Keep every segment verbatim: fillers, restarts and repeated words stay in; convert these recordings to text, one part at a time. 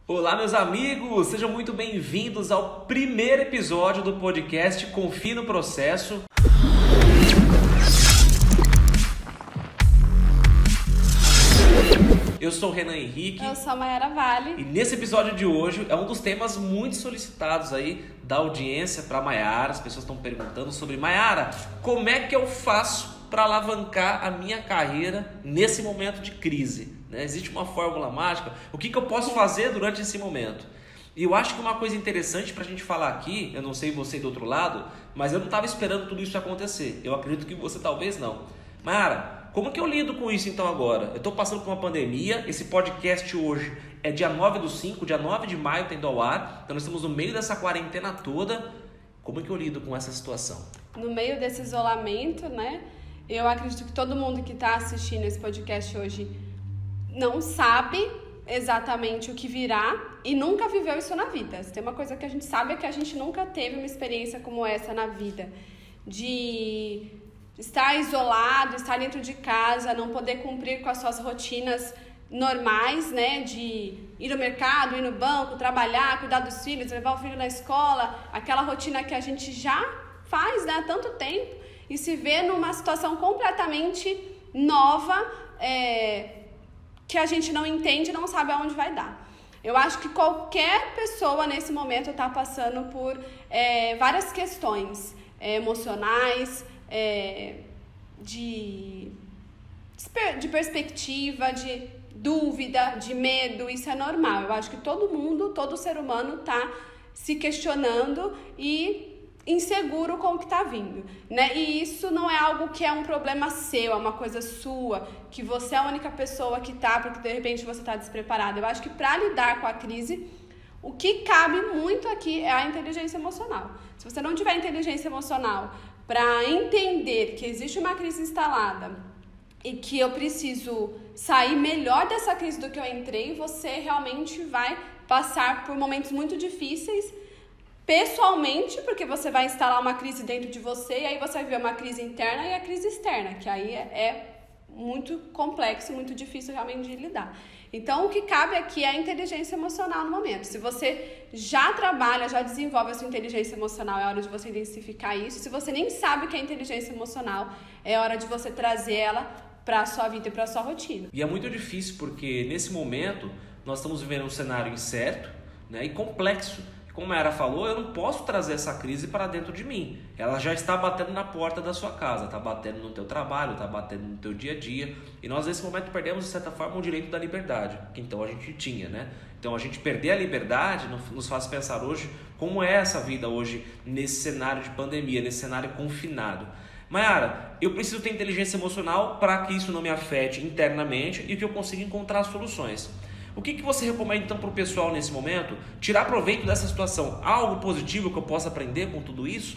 Olá, meus amigos! Sejam muito bem-vindos ao primeiro episódio do podcast Confie no Processo. Eu sou o Renan Henrique. Eu sou a Mayara Vale. E nesse episódio de hoje é um dos temas muito solicitados aí da audiência para Mayara. As pessoas estão perguntando sobre: Mayara, como é que eu faço para alavancar a minha carreira nesse momento de crise? Né? Existe uma fórmula mágica? O que, que eu posso fazer durante esse momento? E eu acho que uma coisa interessante para a gente falar aqui, eu não sei você do outro lado, mas eu não estava esperando tudo isso acontecer. Eu acredito que você talvez não. Mayara, como que eu lido com isso então agora? Eu estou passando por uma pandemia, esse podcast hoje é dia nove do cinco, dia nove de maio tá indo ao ar, então nós estamos no meio dessa quarentena toda. Como que eu lido com essa situação? No meio desse isolamento, né? Eu acredito que todo mundo que está assistindo esse podcast hoje não sabe exatamente o que virá e nunca viveu isso na vida. Se tem uma coisa que a gente sabe é que a gente nunca teve uma experiência como essa na vida, de estar isolado, estar dentro de casa, não poder cumprir com as suas rotinas normais, né, de ir no mercado, ir no banco, trabalhar, cuidar dos filhos, levar o filho na escola, aquela rotina que a gente já faz, né, há tanto tempo, e se vê numa situação completamente nova, é, que a gente não entende e não sabe aonde vai dar. Eu acho que qualquer pessoa nesse momento está passando por é, várias questões é, emocionais, é, de, de perspectiva, de dúvida, de medo. Isso é normal. Eu acho que todo mundo, todo ser humano está se questionando e inseguro com o que está vindo, né? E isso não é algo que é um problema seu, é uma coisa sua, que você é a única pessoa que está, porque de repente você está despreparado. Eu acho que para lidar com a crise, o que cabe muito aqui é a inteligência emocional. Se você não tiver inteligência emocional para entender que existe uma crise instalada e que eu preciso sair melhor dessa crise do que eu entrei, você realmente vai passar por momentos muito difíceis pessoalmente, porque você vai instalar uma crise dentro de você e aí você vai ver uma crise interna e a crise externa, que aí é muito complexo, muito difícil realmente de lidar. Então, o que cabe aqui é a inteligência emocional no momento. Se você já trabalha, já desenvolve a sua inteligência emocional, é hora de você intensificar isso. Se você nem sabe o que é inteligência emocional, é hora de você trazer ela para a sua vida e para a sua rotina. E é muito difícil porque, nesse momento, nós estamos vivendo um cenário incerto, né, e complexo. Como a Mayara falou, eu não posso trazer essa crise para dentro de mim. Ela já está batendo na porta da sua casa, está batendo no teu trabalho, está batendo no teu dia a dia. E nós, nesse momento, perdemos, de certa forma, o direito da liberdade, que então a gente tinha, né? Então, a gente perder a liberdade nos faz pensar hoje como é essa vida hoje nesse cenário de pandemia, nesse cenário confinado. Mayara, eu preciso ter inteligência emocional para que isso não me afete internamente e que eu consiga encontrar soluções. O que, que você recomenda então para o pessoal nesse momento? Tirar proveito dessa situação? Há algo positivo que eu possa aprender com tudo isso?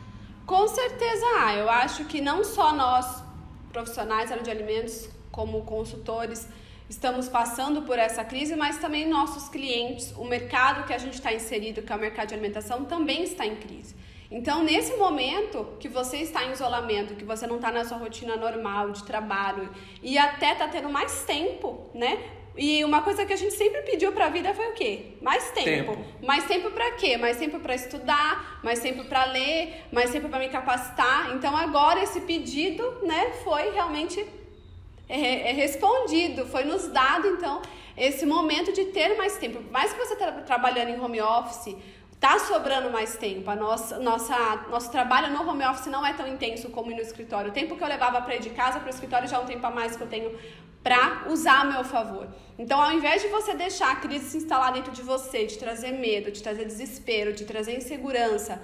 Com certeza há. Eu acho que não só nós, profissionais da área de alimentos, como consultores, estamos passando por essa crise, mas também nossos clientes, o mercado que a gente está inserido, que é o mercado de alimentação, também está em crise. Então, nesse momento que você está em isolamento, que você não está na sua rotina normal de trabalho e até está tendo mais tempo, né? E uma coisa que a gente sempre pediu para a vida foi o quê? Mais tempo. tempo. Mais tempo para quê? Mais tempo para estudar, mais tempo para ler, mais tempo para me capacitar. Então agora esse pedido, né, foi realmente é, é respondido, foi nos dado então esse momento de ter mais tempo. Por mais que você esteja trabalhando em home office, tá sobrando mais tempo. A nossa, nossa, nosso trabalho no home office não é tão intenso como ir no escritório. O tempo que eu levava para ir de casa para o escritório já é um tempo a mais que eu tenho para usar a meu favor. Então, ao invés de você deixar a crise se instalar dentro de você, de trazer medo, de trazer desespero, de trazer insegurança,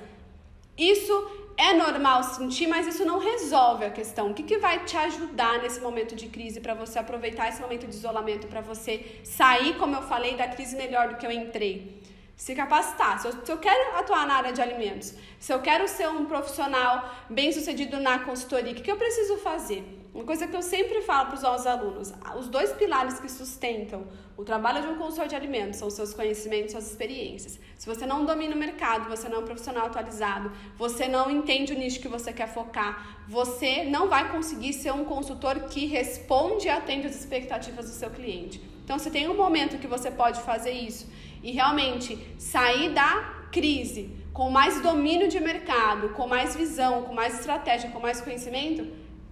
isso é normal sentir, mas isso não resolve a questão. O que, que vai te ajudar nesse momento de crise para você aproveitar esse momento de isolamento, para você sair, como eu falei, da crise melhor do que eu entrei? Se capacitar. Se eu, se eu quero atuar na área de alimentos, se eu quero ser um profissional bem-sucedido na consultoria, o que, que eu preciso fazer? Uma coisa que eu sempre falo para os nossos alunos, os dois pilares que sustentam o trabalho de um consultor de alimentos são os seus conhecimentos, suas experiências. Se você não domina o mercado, você não é um profissional atualizado, você não entende o nicho que você quer focar, você não vai conseguir ser um consultor que responde e atende às expectativas do seu cliente. Então, se tem um momento que você pode fazer isso e realmente sair da crise com mais domínio de mercado, com mais visão, com mais estratégia, com mais conhecimento,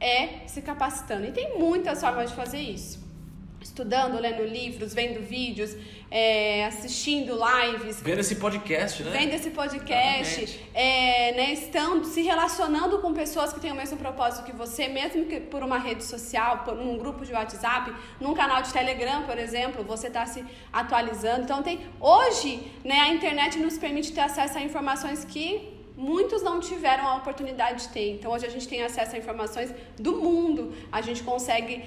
é se capacitando. E tem muitas formas de fazer isso. Estudando, lendo livros, vendo vídeos, é, assistindo lives. Vendo esse podcast, né? Vendo esse podcast, é, né, estando, se relacionando com pessoas que têm o mesmo propósito que você, mesmo que por uma rede social, por um grupo de WhatsApp, num canal de Telegram, por exemplo, você está se atualizando. Então, tem, hoje, né, a internet nos permite ter acesso a informações que muitos não tiveram a oportunidade de ter. Então, hoje a gente tem acesso a informações do mundo. A gente consegue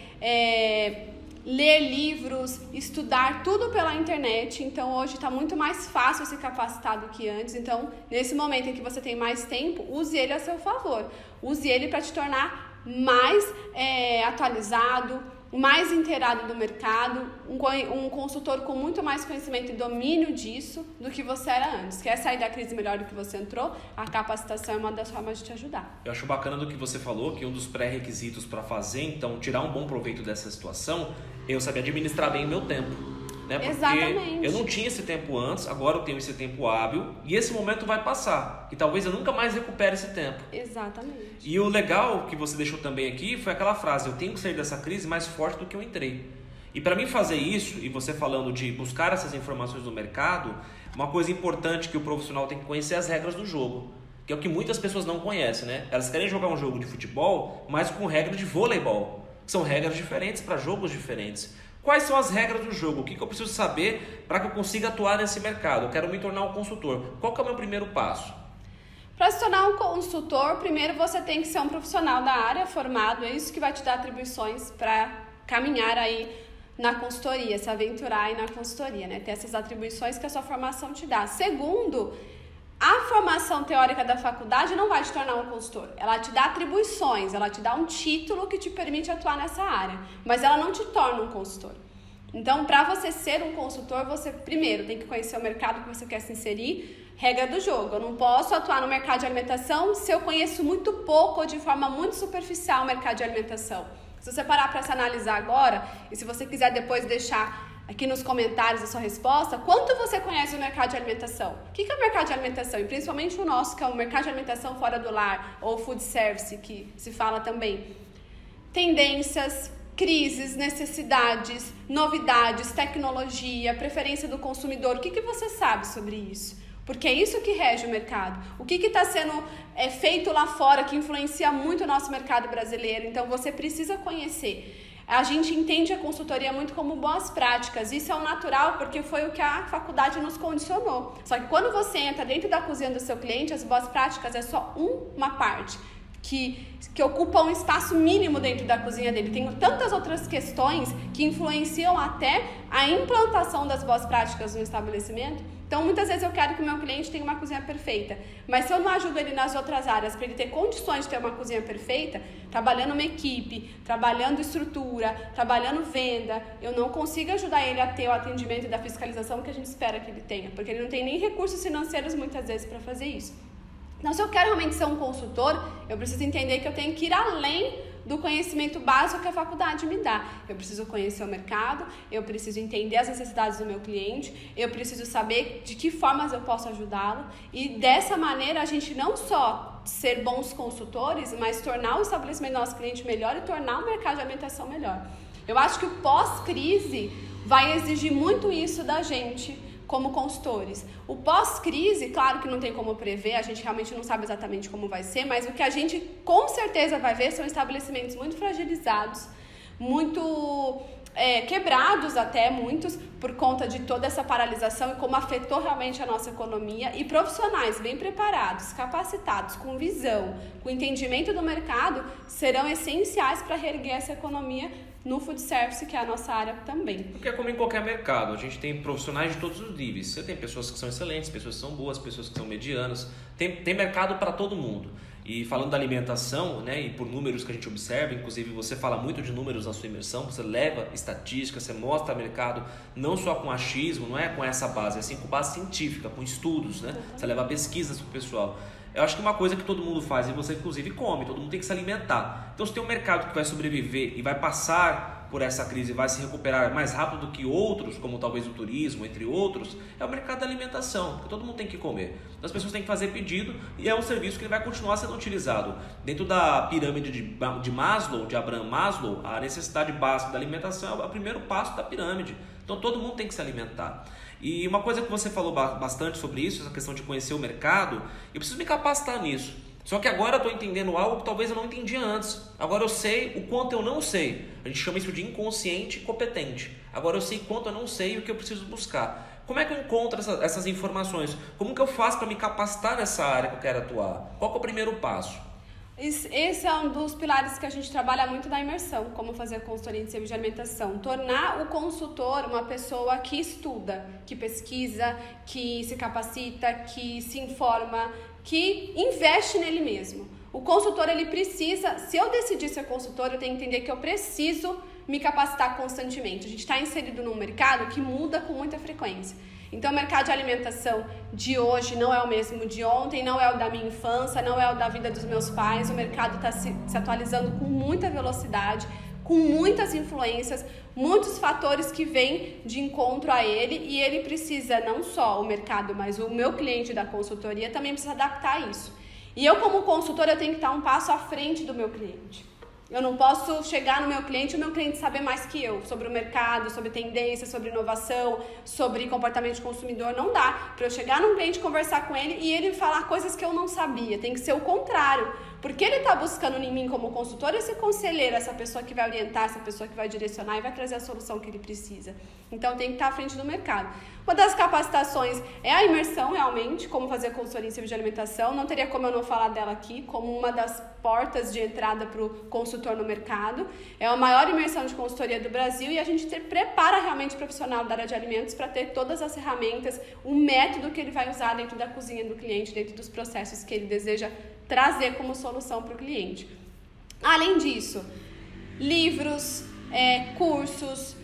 é, ler livros, estudar tudo pela internet. Então, hoje está muito mais fácil se capacitar do que antes. Então, nesse momento em que você tem mais tempo, use ele a seu favor. Use ele para te tornar mais é, atualizado, mais inteirado do mercado, um, um consultor com muito mais conhecimento e domínio disso do que você era antes. Quer sair da crise melhor do que você entrou? A capacitação é uma das formas de te ajudar. Eu acho bacana do que você falou, que um dos pré-requisitos para fazer, então, tirar um bom proveito dessa situação, é eu saber administrar bem o meu tempo. Né? Porque exatamente. Eu não tinha esse tempo antes, agora eu tenho esse tempo hábil e esse momento vai passar. E talvez eu nunca mais recupere esse tempo. Exatamente. E o legal que você deixou também aqui foi aquela frase: eu tenho que sair dessa crise mais forte do que eu entrei. E para mim fazer isso, e você falando de buscar essas informações no mercado, uma coisa importante que o profissional tem que conhecer é as regras do jogo. Que é o que muitas pessoas não conhecem, né? Elas querem jogar um jogo de futebol, mas com regras de voleibol. Que são regras diferentes para jogos diferentes. Quais são as regras do jogo? O que eu preciso saber para que eu consiga atuar nesse mercado? Eu quero me tornar um consultor. Qual que é o meu primeiro passo? Para se tornar um consultor, primeiro você tem que ser um profissional da área, formado. É isso que vai te dar atribuições para caminhar aí na consultoria, se aventurar aí na consultoria, né? Ter essas atribuições que a sua formação te dá. Segundo, a formação teórica da faculdade não vai te tornar um consultor. Ela te dá atribuições, ela te dá um título que te permite atuar nessa área, mas ela não te torna um consultor. Então, para você ser um consultor, você primeiro tem que conhecer o mercado que você quer se inserir, regra do jogo. Eu não posso atuar no mercado de alimentação se eu conheço muito pouco ou de forma muito superficial o mercado de alimentação. Se você parar para se analisar agora, e se você quiser depois deixar aqui nos comentários a sua resposta, quanto você conhece o mercado de alimentação? O que é o mercado de alimentação? E principalmente o nosso, que é o mercado de alimentação fora do lar, ou food service, que se fala também. Tendências, crises, necessidades, novidades, tecnologia, preferência do consumidor. O que, que você sabe sobre isso? Porque é isso que rege o mercado. O que está sendo é, feito lá fora que influencia muito o nosso mercado brasileiro? Então, você precisa conhecer. A gente entende a consultoria muito como boas práticas. Isso é o natural porque foi o que a faculdade nos condicionou. Só que quando você entra dentro da cozinha do seu cliente, as boas práticas é só uma parte que, que ocupa um espaço mínimo dentro da cozinha dele. Tem tantas outras questões que influenciam até a implantação das boas práticas no estabelecimento. Então, muitas vezes eu quero que o meu cliente tenha uma cozinha perfeita, mas se eu não ajudo ele nas outras áreas para ele ter condições de ter uma cozinha perfeita, trabalhando uma equipe, trabalhando estrutura, trabalhando venda, eu não consigo ajudar ele a ter o atendimento e da fiscalização que a gente espera que ele tenha, porque ele não tem nem recursos financeiros muitas vezes para fazer isso. Então, se eu quero realmente ser um consultor, eu preciso entender que eu tenho que ir além do conhecimento básico que a faculdade me dá. Eu preciso conhecer o mercado, eu preciso entender as necessidades do meu cliente, eu preciso saber de que formas eu posso ajudá-lo e dessa maneira a gente não só ser bons consultores, mas tornar o estabelecimento do nosso cliente melhor e tornar o mercado de alimentação melhor. Eu acho que o pós-crise vai exigir muito isso da gente como consultores. O pós-crise, claro que não tem como prever, a gente realmente não sabe exatamente como vai ser, mas o que a gente com certeza vai ver são estabelecimentos muito fragilizados, muito é, quebrados até, muitos, por conta de toda essa paralisação e como afetou realmente a nossa economia, e profissionais bem preparados, capacitados, com visão, com entendimento do mercado, serão essenciais para reerguer essa economia no food service, que é a nossa área também. Porque é como em qualquer mercado, a gente tem profissionais de todos os níveis. Você tem pessoas que são excelentes, pessoas que são boas, pessoas que são medianas. Tem, tem mercado para todo mundo. E falando da alimentação, né, e por números que a gente observa, inclusive você fala muito de números na sua imersão, você leva estatística, você mostra mercado não só com achismo, não é com essa base, é sim com base científica, com estudos, né? Você leva pesquisas para o pessoal. Eu acho que uma coisa que todo mundo faz, e você inclusive come, todo mundo tem que se alimentar. Então se tem um mercado que vai sobreviver e vai passar por essa crise vai se recuperar mais rápido do que outros, como talvez o turismo, entre outros, é o mercado da alimentação, porque todo mundo tem que comer. Então, as pessoas têm que fazer pedido e é um serviço que vai continuar sendo utilizado. Dentro da pirâmide de, de Maslow, de Abraham Maslow, a necessidade básica da alimentação é o primeiro passo da pirâmide. Então, todo mundo tem que se alimentar. E uma coisa que você falou bastante sobre isso, essa questão de conhecer o mercado, eu preciso me capacitar nisso. Só que agora eu estou entendendo algo que talvez eu não entendia antes. Agora eu sei o quanto eu não sei. A gente chama isso de inconsciente e competente. Agora eu sei quanto eu não sei e o que eu preciso buscar. Como é que eu encontro essa, essas informações? Como que eu faço para me capacitar nessa área que eu quero atuar? Qual que é o primeiro passo? Esse é um dos pilares que a gente trabalha muito na imersão, como fazer consultoria em serviço de alimentação. Tornar o consultor uma pessoa que estuda, que pesquisa, que se capacita, que se informa, que investe nele mesmo. O consultor, ele precisa, se eu decidir ser consultor, eu tenho que entender que eu preciso me capacitar constantemente. A gente está inserido num mercado que muda com muita frequência. Então, o mercado de alimentação de hoje não é o mesmo de ontem, não é o da minha infância, não é o da vida dos meus pais. O mercado está se, se atualizando com muita velocidade, com muitas influências, muitos fatores que vêm de encontro a ele, e ele precisa, não só o mercado, mas o meu cliente da consultoria também precisa adaptar a isso. E eu, como consultora, eu tenho que estar um passo à frente do meu cliente. Eu não posso chegar no meu cliente e o meu cliente saber mais que eu sobre o mercado, sobre tendência, sobre inovação, sobre comportamento de consumidor. Não dá para eu chegar num cliente, conversar com ele e ele falar coisas que eu não sabia. Tem que ser o contrário. Porque ele está buscando em mim como consultor esse conselheiro, essa pessoa que vai orientar, essa pessoa que vai direcionar e vai trazer a solução que ele precisa. Então tem que estar à frente do mercado. Uma das capacitações é a imersão, realmente, como fazer consultoria em serviço de alimentação. Não teria como eu não falar dela aqui, como uma das portas de entrada para o consultor no mercado. É a maior imersão de consultoria do Brasil e a gente ter, prepara realmente o profissional da área de alimentos para ter todas as ferramentas, o método que ele vai usar dentro da cozinha do cliente, dentro dos processos que ele deseja trazer como solução para o cliente. Além disso, livros, é, cursos,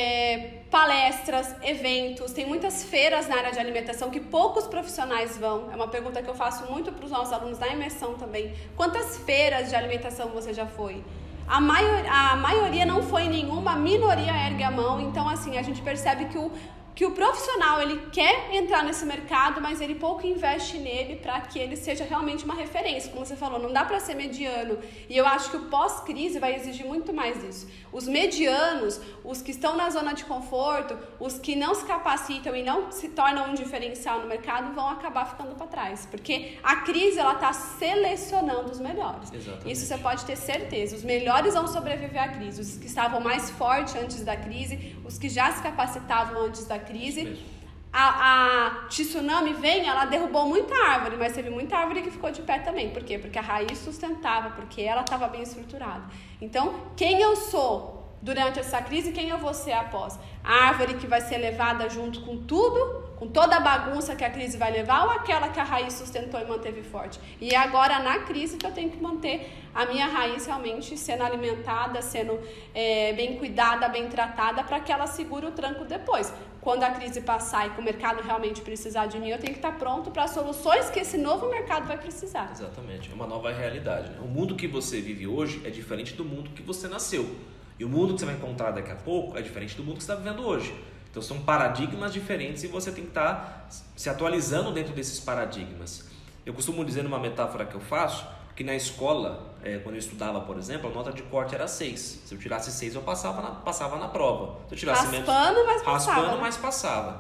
é, palestras, eventos, tem muitas feiras na área de alimentação que poucos profissionais vão. É uma pergunta que eu faço muito para os nossos alunos na imersão também. Quantas feiras de alimentação você já foi? A, maior, a maioria não foi nenhuma, a minoria ergue a mão. Então, assim, a gente percebe que o que o profissional, ele quer entrar nesse mercado, mas ele pouco investe nele para que ele seja realmente uma referência. Como você falou, não dá para ser mediano. E eu acho que o pós-crise vai exigir muito mais disso. Os medianos, os que estão na zona de conforto, os que não se capacitam e não se tornam um diferencial no mercado, vão acabar ficando para trás. Porque a crise, ela está selecionando os melhores. Exatamente. Isso você pode ter certeza. Os melhores vão sobreviver à crise. Os que estavam mais fortes antes da crise, os que já se capacitavam antes da crise. A, a tsunami vem, ela derrubou muita árvore, mas teve muita árvore que ficou de pé também. Por quê? Porque a raiz sustentava, porque ela estava bem estruturada. Então, quem eu sou durante essa crise, quem eu vou ser após? A árvore que vai ser levada junto com tudo, com toda a bagunça que a crise vai levar, ou aquela que a raiz sustentou e manteve forte? E agora, na crise, que eu tenho que manter a minha raiz realmente sendo alimentada, sendo é, bem cuidada, bem tratada, para que ela segure o tranco depois. Quando a crise passar e que o mercado realmente precisar de mim, eu tenho que estar pronto para as soluções que esse novo mercado vai precisar. Exatamente, é uma nova realidade, né? O mundo que você vive hoje é diferente do mundo que você nasceu. E o mundo que você vai encontrar daqui a pouco é diferente do mundo que você está vivendo hoje. Então são paradigmas diferentes e você tem que estar se atualizando dentro desses paradigmas. Eu costumo dizer numa metáfora que eu faço, que na escola, é, quando eu estudava, por exemplo, a nota de corte era seis. Se eu tirasse seis, eu passava na, passava na prova. Se eu tirasse raspando, menos, mas passava. Raspando, mas passava.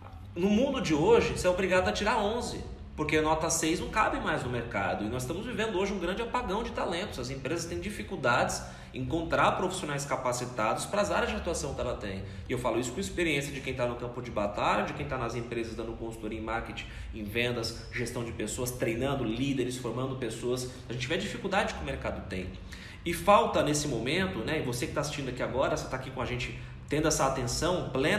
No mundo de hoje, você é obrigado a tirar onze, porque a nota seis não cabe mais no mercado. E nós estamos vivendo hoje um grande apagão de talentos. As empresas têm dificuldades em encontrar profissionais capacitados para as áreas de atuação que ela tem. E eu falo isso com experiência de quem está no campo de batalha, de quem está nas empresas dando consultoria em marketing, em vendas, gestão de pessoas, treinando líderes, formando pessoas. A gente vê a dificuldade que o mercado tem. E falta nesse momento, né, e você que está assistindo aqui agora, você está aqui com a gente tendo essa atenção plena,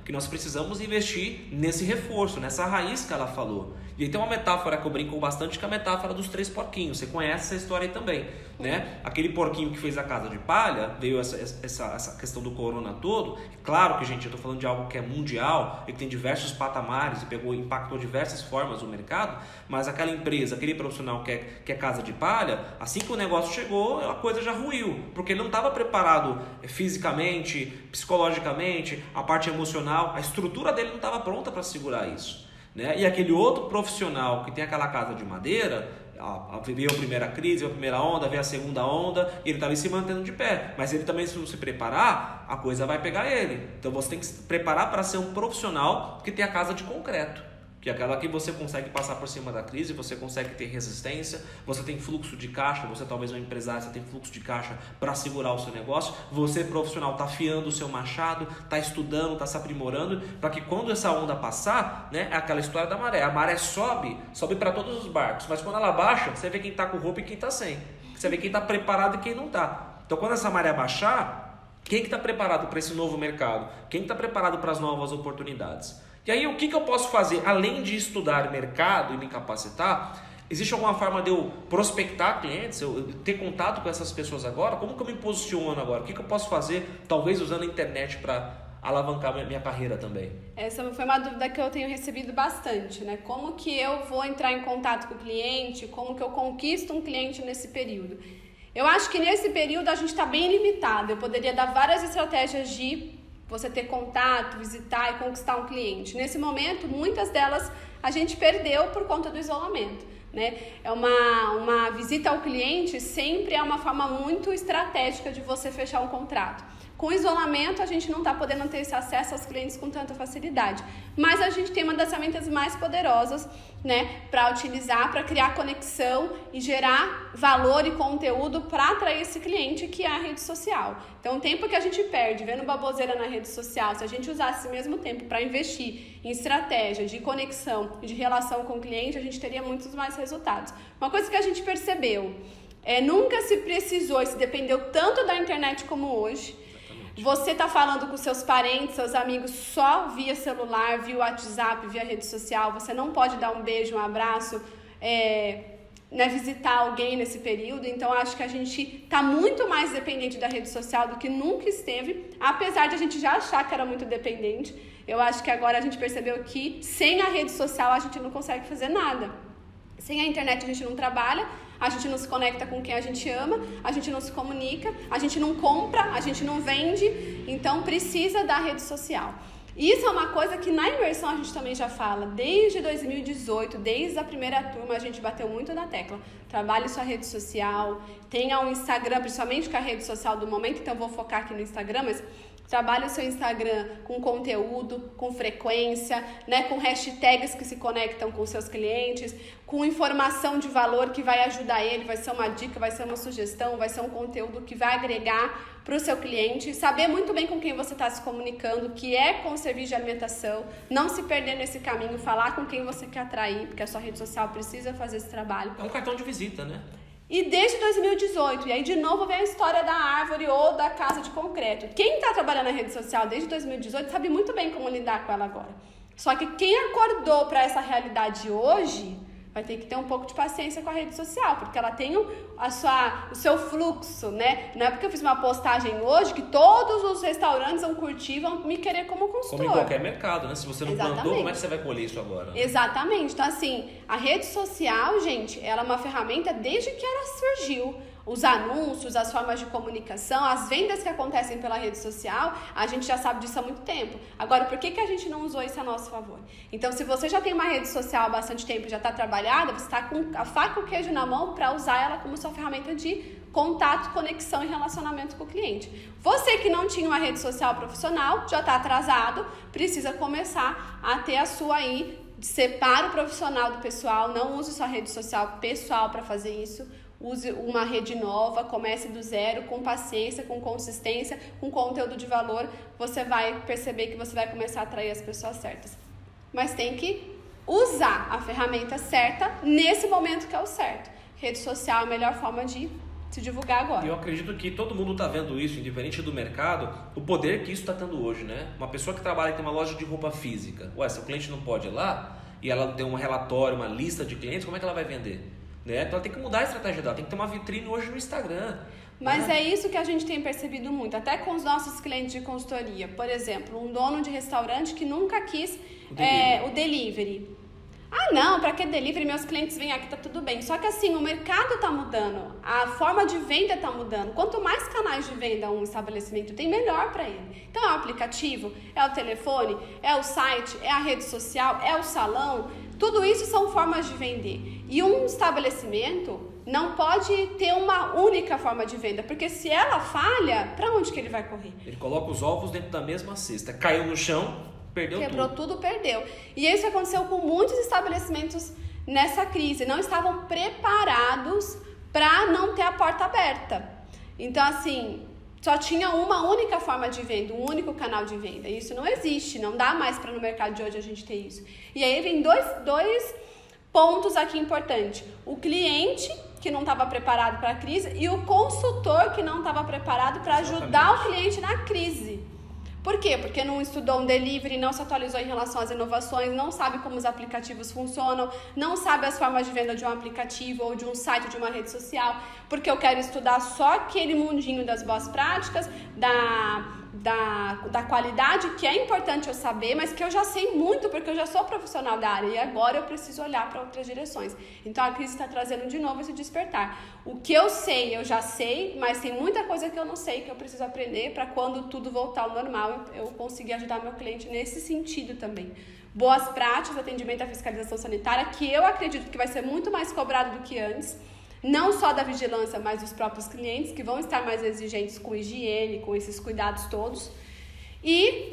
que nós precisamos investir nesse reforço, nessa raiz que ela falou. E aí tem uma metáfora que eu brinco bastante, que é a metáfora dos três porquinhos. Você conhece essa história aí também, né? Aquele porquinho que fez a casa de palha, veio essa, essa, essa questão do corona todo. Claro que, gente, eu estou falando de algo que é mundial e que tem diversos patamares e pegou, impactou diversas formas o mercado, mas aquela empresa, aquele profissional que é, que é casa de palha, assim que o negócio chegou, a coisa já ruiu, porque ele não estava preparado fisicamente, psicologicamente, a parte emocional, a estrutura dele não estava pronta para segurar isso. Né? E aquele outro profissional que tem aquela casa de madeira, a, a, veio a primeira crise, veio a primeira onda, veio a segunda onda, e ele está ali se mantendo de pé. Mas ele também, se não se preparar, a coisa vai pegar ele. Então você tem que se preparar para ser um profissional que tem a casa de concreto. Que é aquela que você consegue passar por cima da crise, você consegue ter resistência, você tem fluxo de caixa, você talvez é um empresário, você tem fluxo de caixa para segurar o seu negócio, você profissional está afiando o seu machado, está estudando, está se aprimorando, para que quando essa onda passar, né, é aquela história da maré, a maré sobe, sobe para todos os barcos, mas quando ela baixa, você vê quem está com roupa e quem está sem, você vê quem está preparado e quem não está. Então quando essa maré baixar, quem está preparado para esse novo mercado? Quem está preparado para as novas oportunidades? E aí, o que, que eu posso fazer? Além de estudar mercado e me capacitar, existe alguma forma de eu prospectar clientes, eu ter contato com essas pessoas agora? Como que eu me posiciono agora? O que, que eu posso fazer, talvez usando a internet para alavancar minha, minha carreira também? Essa foi uma dúvida que eu tenho recebido bastante, né? Como que eu vou entrar em contato com o cliente? Como que eu conquisto um cliente nesse período? Eu acho que nesse período a gente está bem limitado. Eu poderia dar várias estratégias de você ter contato, visitar e conquistar um cliente. Nesse momento, muitas delas a gente perdeu por conta do isolamento, né? É uma, uma visita ao cliente sempre é uma forma muito estratégica de você fechar um contrato. Com o isolamento, a gente não está podendo ter esse acesso aos clientes com tanta facilidade. Mas a gente tem uma das ferramentas mais poderosas, né, para utilizar, para criar conexão e gerar valor e conteúdo para atrair esse cliente, que é a rede social. Então, o tempo que a gente perde vendo baboseira na rede social, se a gente usasse esse mesmo tempo para investir em estratégia de conexão e de relação com o cliente, a gente teria muitos mais resultados. Uma coisa que a gente percebeu, é, nunca se precisou e se dependeu tanto da internet como hoje. Você está falando com seus parentes, seus amigos só via celular, via WhatsApp, via rede social. Você não pode dar um beijo, um abraço, é, né, visitar alguém nesse período. Então, acho que a gente está muito mais dependente da rede social do que nunca esteve, apesar de a gente já achar que era muito dependente. Eu acho que agora a gente percebeu que sem a rede social a gente não consegue fazer nada. Sem a internet a gente não trabalha, a gente não se conecta com quem a gente ama, a gente não se comunica, a gente não compra, a gente não vende, então precisa da rede social. Isso é uma coisa que na imersão a gente também já fala, desde dois mil e dezoito, desde a primeira turma a gente bateu muito na tecla. Trabalhe sua rede social, tenha um Instagram, principalmente com a rede social do momento, então vou focar aqui no Instagram, mas trabalhe o seu Instagram com conteúdo, com frequência, né, com hashtags que se conectam com seus clientes, com informação de valor que vai ajudar ele, vai ser uma dica, vai ser uma sugestão, vai ser um conteúdo que vai agregar para o seu cliente. Saber muito bem com quem você está se comunicando, que é com serviço de alimentação, não se perder nesse caminho, falar com quem você quer atrair, porque a sua rede social precisa fazer esse trabalho. É um cartão de visita, né? E desde dois mil e dezoito, e aí de novo vem a história da árvore ou da casa de concreto. Quem está trabalhando na rede social desde dois mil e dezoito sabe muito bem como lidar com ela agora. Só que quem acordou para essa realidade hoje vai ter que ter um pouco de paciência com a rede social, porque ela tem o, a sua, o seu fluxo, né? Não é porque eu fiz uma postagem hoje que todos os restaurantes vão curtir, vão me querer como consultor. Como em qualquer mercado, né? Se você não Exatamente. plantou, como é que você vai colher isso agora? Exatamente. Então, assim, a rede social, gente, ela é uma ferramenta desde que ela surgiu. Os anúncios, as formas de comunicação, as vendas que acontecem pela rede social, a gente já sabe disso há muito tempo. Agora, por que, que a gente não usou isso a nosso favor? Então, se você já tem uma rede social há bastante tempo e já está trabalhada, você está com a faca e o queijo na mão para usar ela como sua ferramenta de contato, conexão e relacionamento com o cliente. Você que não tinha uma rede social profissional, já está atrasado, precisa começar a ter a sua aí, separa o profissional do pessoal, não use sua rede social pessoal para fazer isso. Use uma rede nova, comece do zero, com paciência, com consistência, com conteúdo de valor. Você vai perceber que você vai começar a atrair as pessoas certas. Mas tem que usar a ferramenta certa nesse momento que é o certo. Rede social é a melhor forma de se divulgar agora. Eu acredito que todo mundo está vendo isso, indiferente do mercado, o poder que isso está tendo hoje, né? Uma pessoa que trabalha e tem uma loja de roupa física, ué, se o cliente não pode ir lá e ela tem um relatório, uma lista de clientes, como é que ela vai vender? Né? Então ela tem que mudar a estratégia dela, tem que ter uma vitrine hoje no Instagram. Mas né? é isso que a gente tem percebido muito, até com os nossos clientes de consultoria. Por exemplo, um dono de restaurante que nunca quis o delivery. É, o delivery. Ah, não, para que delivery? Meus clientes vêm aqui, tá tudo bem. Só que assim, o mercado tá mudando, a forma de venda tá mudando. Quanto mais canais de venda um estabelecimento tem, melhor para ele. Então é o aplicativo, é o telefone, é o site, é a rede social, é o salão. Tudo isso são formas de vender. E um estabelecimento não pode ter uma única forma de venda, porque se ela falha, para onde que ele vai correr? Ele coloca os ovos dentro da mesma cesta. Caiu no chão, perdeu Quebrou tudo. tudo, perdeu. E isso aconteceu com muitos estabelecimentos nessa crise. Não estavam preparados para não ter a porta aberta. Então, assim, só tinha uma única forma de venda, um único canal de venda. Isso não existe, não dá mais para no mercado de hoje a gente ter isso. E aí vem dois, dois pontos aqui importantes. O cliente, que não estava preparado para a crise, e o consultor, que não estava preparado para ajudar o cliente na crise. Por quê? Porque não estudou um delivery, não se atualizou em relação às inovações, não sabe como os aplicativos funcionam, não sabe as formas de venda de um aplicativo ou de um site ou de uma rede social, porque eu quero estudar só aquele mundinho das boas práticas, da, da, da qualidade, que é importante eu saber, mas que eu já sei muito, porque eu já sou profissional da área e agora eu preciso olhar para outras direções. Então a crise está trazendo de novo esse despertar. O que eu sei, eu já sei, mas tem muita coisa que eu não sei, que eu preciso aprender para quando tudo voltar ao normal, eu conseguir ajudar meu cliente nesse sentido também. Boas práticas, atendimento à fiscalização sanitária, que eu acredito que vai ser muito mais cobrado do que antes, não só da vigilância, mas dos próprios clientes, que vão estar mais exigentes com higiene, com esses cuidados todos. E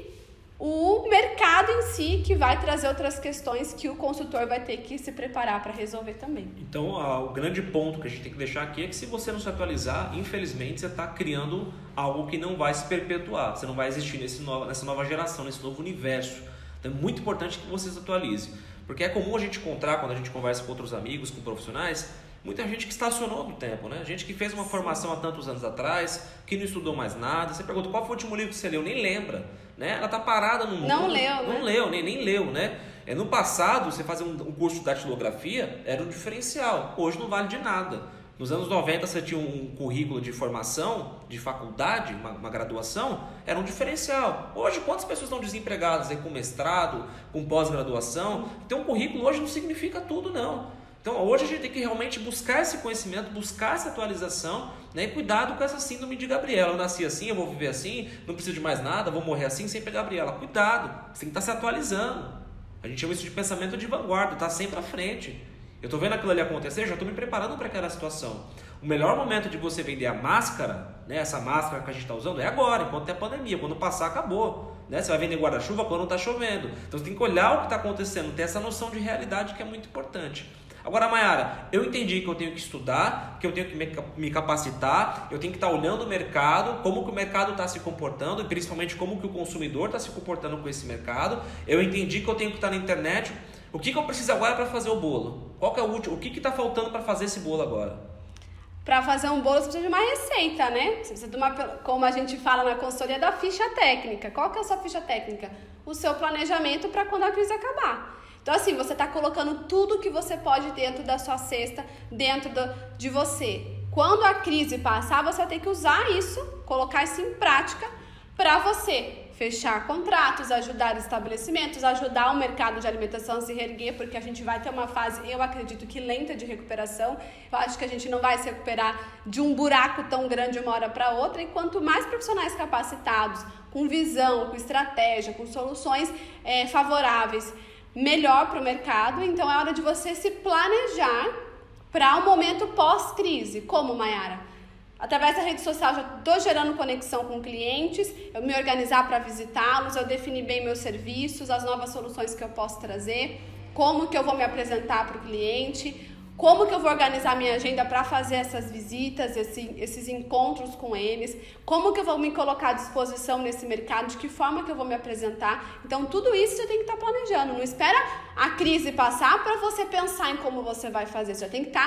o mercado em si, que vai trazer outras questões que o consultor vai ter que se preparar para resolver também. Então, a, o grande ponto que a gente tem que deixar aqui é que se você não se atualizar, infelizmente você está criando algo que não vai se perpetuar, você não vai existir nesse nova, nessa nova geração, nesse novo universo. Então é muito importante que você se atualize, porque é comum a gente encontrar, quando a gente conversa com outros amigos, com profissionais, muita gente que estacionou no tempo, né? Gente que fez uma formação há tantos anos atrás, que não estudou mais nada. Você pergunta, qual foi o último livro que você leu? Nem lembra, né? Ela tá parada no mundo. Não leu, Não né? leu, nem, nem leu, né? É, no passado, você fazer um, um curso de datilografia era um diferencial. Hoje não vale de nada. Nos anos noventa, você tinha um currículo de formação, de faculdade, uma, uma graduação, era um diferencial. Hoje, quantas pessoas estão desempregadas aí, com mestrado, com pós-graduação? Então, o currículo hoje não significa tudo, não. Então, hoje a gente tem que realmente buscar esse conhecimento, buscar essa atualização, né? E cuidado com essa síndrome de Gabriela. Eu nasci assim, eu vou viver assim, não preciso de mais nada, vou morrer assim sem pegar Gabriela. Cuidado, você tem que estar se atualizando. A gente chama isso de pensamento de vanguarda, está sempre à frente. Eu estou vendo aquilo ali acontecer, já estou me preparando para aquela situação. O melhor momento de você vender a máscara, né, essa máscara que a gente está usando, é agora, enquanto tem a pandemia. Quando passar, acabou. Né? Você vai vender guarda-chuva quando está chovendo. Então você tem que olhar o que está acontecendo, ter essa noção de realidade que é muito importante. Agora, Mayara, eu entendi que eu tenho que estudar, que eu tenho que me capacitar, eu tenho que estar olhando o mercado, como que o mercado está se comportando e principalmente como que o consumidor está se comportando com esse mercado. Eu entendi que eu tenho que estar na internet. O que, que eu preciso agora para fazer o bolo? Qual que é o último? O que está faltando para fazer esse bolo agora? Para fazer um bolo, você precisa de uma receita, né? Você precisa de uma, como a gente fala na consultoria, da ficha técnica. Qual que é a sua ficha técnica? O seu planejamento para quando a crise acabar. Então, assim, você está colocando tudo que você pode dentro da sua cesta, dentro do, de você. Quando a crise passar, você vai ter que usar isso, colocar isso em prática para você fechar contratos, ajudar estabelecimentos, ajudar o mercado de alimentação a se reerguer, porque a gente vai ter uma fase, eu acredito que lenta de recuperação. Eu acho que a gente não vai se recuperar de um buraco tão grande de uma hora para outra, e quanto mais profissionais capacitados, com visão, com estratégia, com soluções é, favoráveis, melhor para o mercado. Então é hora de você se planejar para um momento pós-crise. Como, Mayara? Através da rede social já estou gerando conexão com clientes, eu me organizar para visitá-los, eu definir bem meus serviços, as novas soluções que eu posso trazer, como que eu vou me apresentar para o cliente, como que eu vou organizar minha agenda para fazer essas visitas, esse, esses encontros com eles, como que eu vou me colocar à disposição nesse mercado, de que forma que eu vou me apresentar. Então tudo isso você tem que estar planejando, não espera a crise passar para você pensar em como você vai fazer, você tem que estar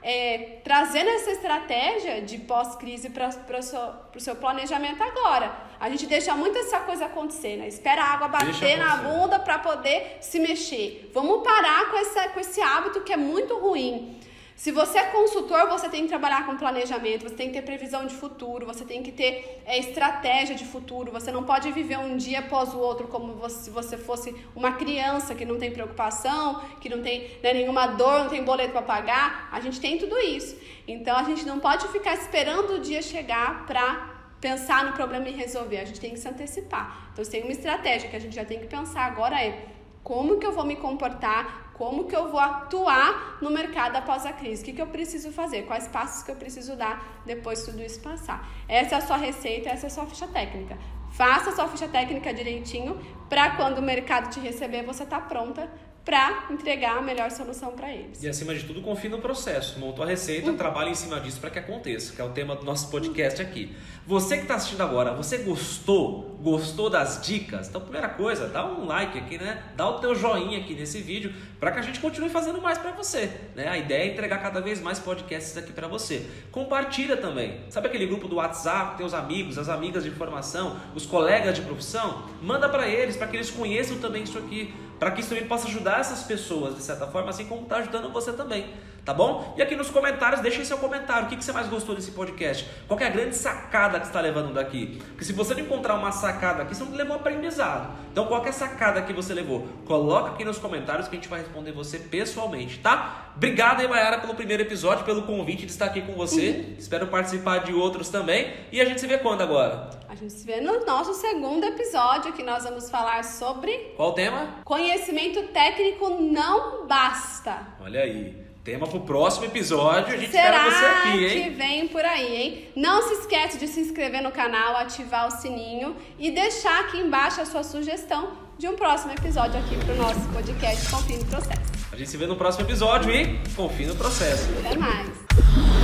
é, trazendo essa estratégia de pós-crise para o seu, seu planejamento agora. A gente deixa muito essa coisa acontecer, né? Espera a água bater na bunda para poder se mexer. Vamos parar com, essa, com esse hábito que é muito ruim. Se você é consultor, você tem que trabalhar com planejamento, você tem que ter previsão de futuro, você tem que ter é, estratégia de futuro, você não pode viver um dia após o outro como você, se você fosse uma criança que não tem preocupação, que não tem né, nenhuma dor, não tem boleto para pagar. A gente tem tudo isso. Então, a gente não pode ficar esperando o dia chegar para pensar no problema e resolver. A gente tem que se antecipar. Então, tem uma estratégia que a gente já tem que pensar agora é como que eu vou me comportar, como que eu vou atuar no mercado após a crise, o que, que eu preciso fazer, quais passos que eu preciso dar depois de tudo isso passar. Essa é a sua receita, essa é a sua ficha técnica. Faça a sua ficha técnica direitinho para quando o mercado te receber, você tá pronta para entregar a melhor solução para eles. E acima de tudo, confie no processo. Montou a receita, uhum. trabalhe em cima disso para que aconteça, que é o tema do nosso podcast uhum. aqui. Você que está assistindo agora, você gostou? Gostou das dicas? Então, primeira coisa, dá um like aqui, né? Dá o teu joinha aqui nesse vídeo para que a gente continue fazendo mais para você, né? A ideia é entregar cada vez mais podcasts aqui para você. Compartilha também. Sabe aquele grupo do WhatsApp, teus amigos, as amigas de formação, os colegas de profissão? Manda para eles, para que eles conheçam também isso aqui, para que isso também possa ajudar essas pessoas, de certa forma, assim como está ajudando você também, tá bom? E aqui nos comentários, deixem seu comentário, o que, que você mais gostou desse podcast? Qual que é a grande sacada que você está levando daqui? Porque se você não encontrar uma sacada aqui, você não levou um aprendizado. Então, qual que é a sacada que você levou? Coloca aqui nos comentários que a gente vai responder você pessoalmente, tá? Obrigado aí, Mayara, pelo primeiro episódio, pelo convite de estar aqui com você. Uhum. Espero participar de outros também. E a gente se vê quando agora? A gente se vê no nosso segundo episódio, que nós vamos falar sobre... Qual o tema? Conhecimento técnico não basta. Olha aí. Tema pro próximo episódio. A gente Será espera você aqui, hein? que vem por aí, hein? Não se esquece de se inscrever no canal, ativar o sininho e deixar aqui embaixo a sua sugestão de um próximo episódio aqui pro nosso podcast Confie no Processo. A gente se vê no próximo episódio e confie no processo. Até mais.